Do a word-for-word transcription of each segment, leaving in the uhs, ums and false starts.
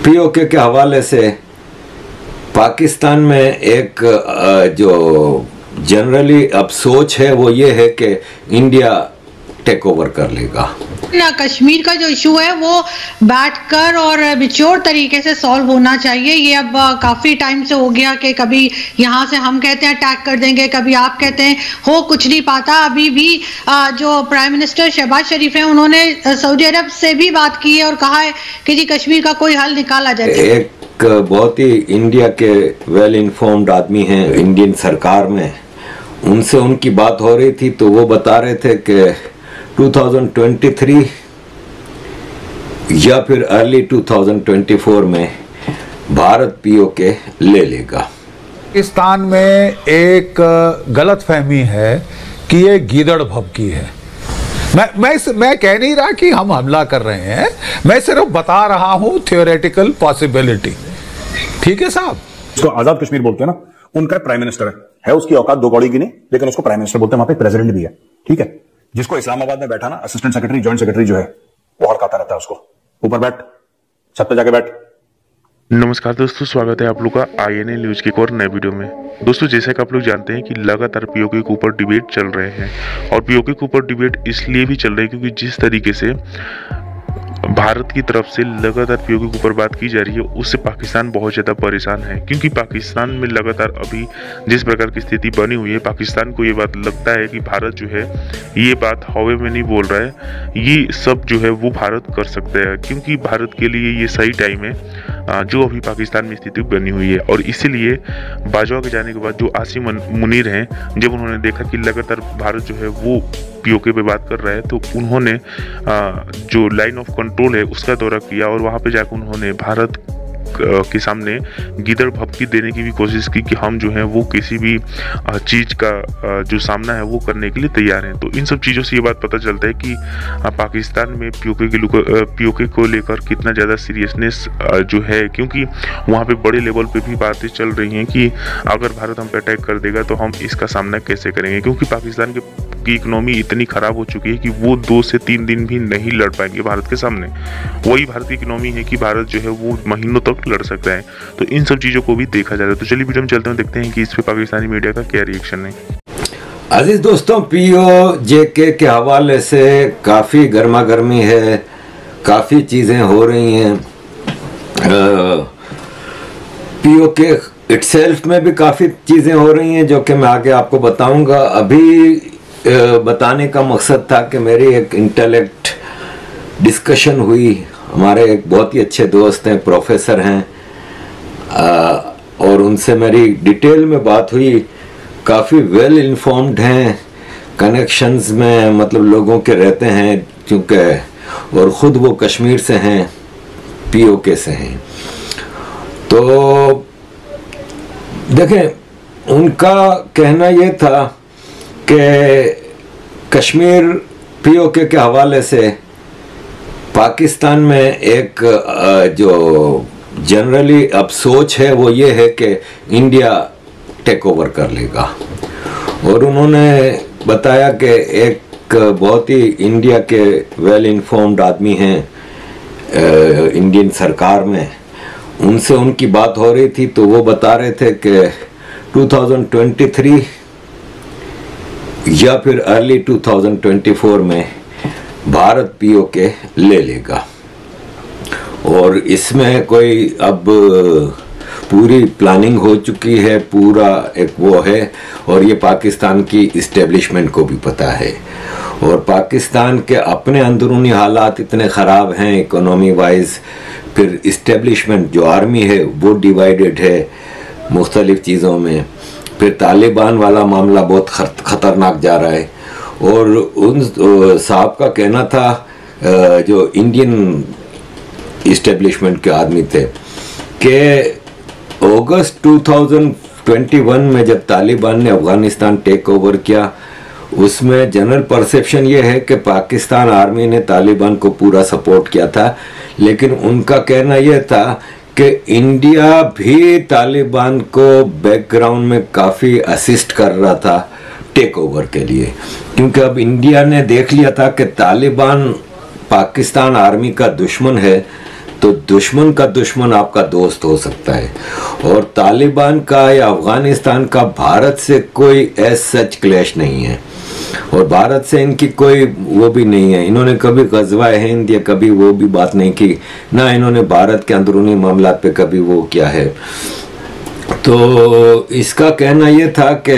PoK के हवाले से पाकिस्तान में एक जो जनरली अब सोच है वो ये है कि इंडिया टेक ओवर कर लेगा ना। कश्मीर का जो इशू है वो बैठकर और मैच्योर तरीके से सॉल्व होना चाहिए। ये अब काफ़ी टाइम से हो गया कि कभी यहाँ से हम कहते हैं अटैक कर देंगे, कभी आप कहते हैं, हो कुछ नहीं पाता। अभी भी जो प्राइम मिनिस्टर शहबाज शरीफ हैं उन्होंने सऊदी अरब से भी बात की है और कहा है कि जी कश्मीर का कोई हल निकाला जाए। एक बहुत ही इंडिया के वेल इन्फॉर्म्ड आदमी हैं इंडियन सरकार में, उनसे उनकी बात हो रही थी तो वो बता रहे थे कि दो हज़ार तेईस या फिर अर्ली दो हज़ार चौबीस में भारत पीओके ले लेगा। पाकिस्तान में एक गलत फहमी है कि ये गीदड़ भभकी है। मैं मैं मैं कह नहीं रहा कि हम हमला कर रहे हैं, मैं सिर्फ बता रहा हूं थियोरेटिकल पॉसिबिलिटी। ठीक है साहब, इसको आजाद कश्मीर बोलते हैं ना, उनका प्राइम मिनिस्टर है, है उसकी औकात दो कौड़ी की नहीं, लेकिन उसको प्राइम मिनिस्टर बोलते हैं। वहां पे प्रेसिडेंट भी है, ठीक है, जिसको इस्लामाबाद में बैठा ना असिस्टेंट सेक्रेटरी जॉइंट सेक्रेटरी जो है वो हड़काता रहता है उसको, ऊपर बैठ, छत पे जाके बैठ। नमस्कार दोस्तों, स्वागत है आप लोग का आई एन ए न्यूज के एक और नए वीडियो में। दोस्तों, जैसा कि आप लोग जानते हैं कि लगातार पीओके के ऊपर डिबेट चल रहे हैं और पीओके के ऊपर डिबेट इसलिए भी चल रही है क्योंकि जिस तरीके से भारत की तरफ से लगातार पीओके के ऊपर बात की जा रही है उससे पाकिस्तान बहुत ज़्यादा परेशान है। क्योंकि पाकिस्तान में लगातार अभी जिस प्रकार की स्थिति बनी हुई है, पाकिस्तान को ये बात लगता है कि भारत जो है ये बात हवा में नहीं बोल रहा है, ये सब जो है वो भारत कर सकता है क्योंकि भारत के लिए ये सही टाइम है जो अभी पाकिस्तान में स्थिति बनी हुई है। और इसीलिए बाजवा के जाने के बाद जो आसिम मुनीर हैं, जब उन्होंने देखा कि लगातार भारत जो है वो पीओके पे बात कर रहा है तो उन्होंने जो लाइन ऑफ कंट्रोल है उसका दौरा किया और वहाँ पे जाकर उन्होंने भारत के सामने गीदड़ भभकी देने की भी कोशिश की कि हम जो है वो किसी भी चीज़ का जो सामना है वो करने के लिए तैयार हैं। तो इन सब चीज़ों से ये बात पता चलता है कि पाकिस्तान में पीओके के पीओके को लेकर कितना ज़्यादा सीरियसनेस जो है, क्योंकि वहाँ पे बड़े लेवल पे भी बातें चल रही हैं कि अगर भारत हम पे अटैक कर देगा तो हम इसका सामना कैसे करेंगे, क्योंकि पाकिस्तान के की इकोनॉमी इतनी खराब हो चुकी है कि वो दो से तीन दिन भी नहीं लड़ पाएंगे भारत के सामने। वही भारत की इकोनॉमी है कि भारत जो है वो महीनों तक लड़ सकता है। तो इन सब चीज़ों को भी देखा जा रहा है। तो चलिए वीडियो में चलते हैं, देखते हैं कि इस पे पाकिस्तानी मीडिया का क्या रिएक्शन है। अजीज दोस्तों, पीओके के हवाले से काफ़ी गर्मा गर्मी है, काफ़ी चीज़ें हो रही हैं। पीओके इटसेल्फ में भी काफ़ी चीज़ें हो रही हैं जो कि मैं आगे आपको बताऊंगा। अभी बताने का मकसद था कि मेरी एक इंटेलेक्ट डिस्कशन हुई, हमारे एक बहुत ही अच्छे दोस्त हैं, प्रोफेसर हैं, और उनसे मेरी डिटेल में बात हुई। काफ़ी वेल इन्फॉर्म्ड हैं, कनेक्शंस में मतलब लोगों के रहते हैं क्योंकि, और ख़ुद वो कश्मीर से हैं, पीओके से हैं। तो देखें, उनका कहना ये था कि कश्मीर पीओके के हवाले से पाकिस्तान में एक जो जनरली अब सोच है वो ये है कि इंडिया टेक ओवर कर लेगा। और उन्होंने बताया कि एक बहुत ही इंडिया के वेल इन्फॉर्म्ड आदमी हैं इंडियन सरकार में, उनसे उनकी बात हो रही थी तो वो बता रहे थे कि दो हज़ार तेईस या फिर अर्ली दो हज़ार चौबीस में भारत पीओके ले लेगा। और इसमें कोई अब पूरी प्लानिंग हो चुकी है, पूरा एक वो है, और ये पाकिस्तान की इस्टेब्लिशमेंट को भी पता है। और पाकिस्तान के अपने अंदरूनी हालात इतने ख़राब हैं इकोनॉमी वाइज, फिर इस्टेब्लिशमेंट जो आर्मी है वो डिवाइडेड है मुख्तलिफ़ चीज़ों में, फिर तालिबान वाला मामला बहुत ख़तरनाक जा रहा है। और उन साहब का कहना था जो इंडियन इस्टेब्लिशमेंट के आदमी थे कि अगस्त दो हज़ार इक्कीस में जब तालिबान ने अफ़गानिस्तान टेक ओवर किया, उसमें जनरल परसेप्शन ये है कि पाकिस्तान आर्मी ने तालिबान को पूरा सपोर्ट किया था, लेकिन उनका कहना यह था कि इंडिया भी तालिबान को बैकग्राउंड में काफ़ी असिस्ट कर रहा था टेक ओवर के लिए, क्योंकि अब इंडिया ने देख लिया था कि तालिबान पाकिस्तान आर्मी का दुश्मन है, तो दुश्मन का दुश्मन आपका दोस्त हो सकता है। और तालिबान का या अफगानिस्तान का भारत से कोई एज सच क्लैश नहीं है, और भारत से इनकी कोई वो भी नहीं है। इन्होंने कभी गज़वा हिंद या कभी वो भी बात नहीं की, ना इन्होंने भारत के अंदरूनी मामला पे कभी वो किया है। तो इसका कहना ये था कि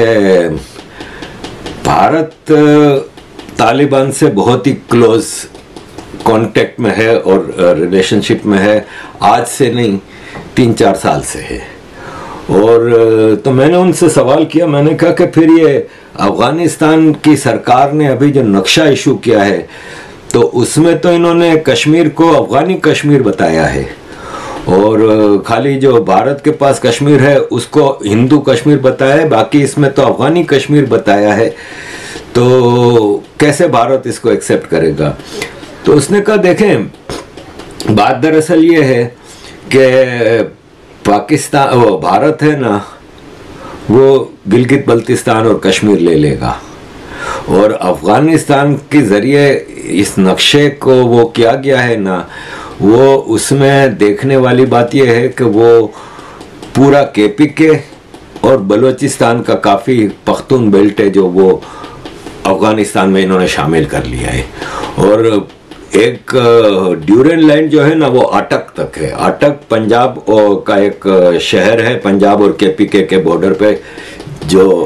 भारत तालिबान से बहुत ही क्लोज कांटेक्ट में है और रिलेशनशिप में है, आज से नहीं तीन चार साल से है। और तो मैंने उनसे सवाल किया, मैंने कहा कि फिर ये अफगानिस्तान की सरकार ने अभी जो नक्शा इशू किया है तो उसमें तो इन्होंने कश्मीर को अफगानी कश्मीर बताया है, और खाली जो भारत के पास कश्मीर है उसको हिंदू कश्मीर बताया है, बाकी इसमें तो अफगानी कश्मीर बताया है। तो कैसे भारत इसको एक्सेप्ट करेगा? तो उसने कहा देखें, बात दरअसल ये है कि पाकिस्तान वो भारत है ना, वो गिलगित बल्तिस्तान और कश्मीर ले लेगा, और अफगानिस्तान के ज़रिए इस नक्शे को वो किया गया है ना, वो उसमें देखने वाली बात यह है कि वो पूरा केपी के और बलूचिस्तान का काफ़ी पख्तून बेल्ट है जो वो अफगानिस्तान में इन्होंने शामिल कर लिया है। और एक ड्यूरेन लाइन जो है ना वो अटक तक है। अटक पंजाब का एक शहर है, पंजाब और केपीके के बॉर्डर पे, जो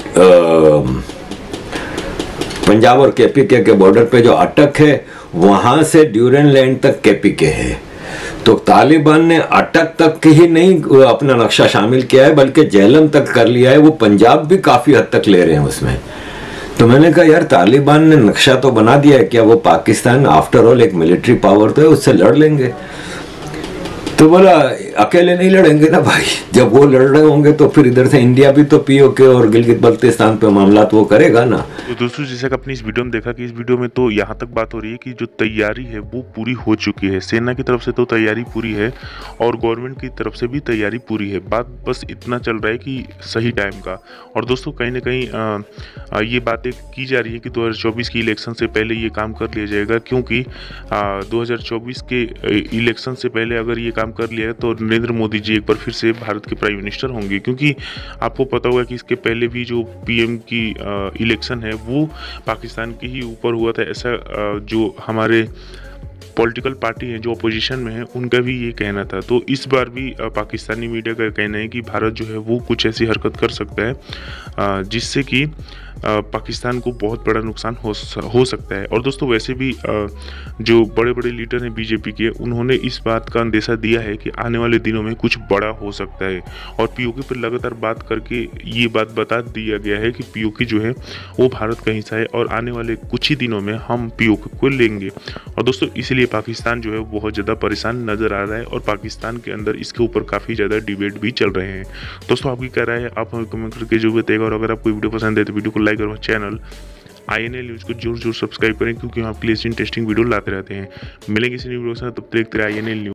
पंजाब और केपीके के बॉर्डर पे जो अटक है, वहां से ड्यूरेन लैंड तक केपीके है। तो तालिबान ने अटक तक ही नहीं अपना नक्शा शामिल किया है बल्कि जेहलम तक कर लिया है, वो पंजाब भी काफी हद तक ले रहे हैं उसमें। तो मैंने कहा यार तालिबान ने नक्शा तो बना दिया है, क्या वो पाकिस्तान आफ्टर ऑल एक मिलिट्री पावर तो है, उससे लड़ लेंगे? तो बोला अकेले नहीं लड़ेंगे ना भाई, जब वो लड़ रहे होंगे तो फिर इधर से इंडिया भी तो पीओके और गिलगित बल्तिस्तान पे मामला तो वो करेगा ना। तो दोस्तों जैसा कि आपने इस वीडियो में देखा कि इस वीडियो में तो यहाँ तक बात हो रही है कि जो तैयारी है वो पूरी हो चुकी है, सेना की तरफ से तो तैयारी पूरी है और गवर्नमेंट की तरफ से भी तैयारी पूरी है। बात बस इतना चल रहा है कि सही टाइम का। और दोस्तों कहीं ना कहीं आ, आ, ये बातें की जा रही है कि दो हज़ार चौबीस की इलेक्शन से पहले ये काम कर लिया जाएगा, क्योंकि दो हज़ार चौबीस के इलेक्शन से पहले अगर ये काम कर लिया तो नरेंद्र मोदी जी एक बार फिर से भारत के प्राइम मिनिस्टर होंगे। क्योंकि आपको पता होगा कि इसके पहले भी जो पीएम की इलेक्शन है वो पाकिस्तान के ही ऊपर हुआ था, ऐसा जो हमारे पॉलिटिकल पार्टी हैं जो अपोजिशन में है उनका भी ये कहना था। तो इस बार भी पाकिस्तानी मीडिया का कहना है कि भारत जो है वो कुछ ऐसी हरकत कर सकता है जिससे कि पाकिस्तान को बहुत बड़ा नुकसान हो हो सकता है। और दोस्तों वैसे भी जो बड़े बड़े लीडर हैं बीजेपी के, उन्होंने इस बात का अंदेशा दिया है कि आने वाले दिनों में कुछ बड़ा हो सकता है। और पीओके पर लगातार बात करके ये बात बता दिया गया है कि पीओके जो है वो भारत का हिस्सा है और आने वाले कुछ ही दिनों में हम पीओके को लेंगे। और दोस्तों इसलिए पाकिस्तान जो है बहुत ज़्यादा परेशान नज़र आ रहा है और पाकिस्तान के अंदर इसके ऊपर काफ़ी ज़्यादा डिबेट भी चल रहे हैं। दोस्तों आपकी क्या राय है, आप हमें कमेंट करके जो बताएगा। और अगर आपको वीडियो पसंद है तो वीडियो को लाइक और channel I N L news को जरूर जरूर सब्सक्राइब करें, क्योंकि हम आपके लिए इंटरेस्टिंग वीडियो लाते रहते हैं। मिलेंगे इसी वीडियो के साथ, तब तक देखते रहिए आई एन एल न्यूज़।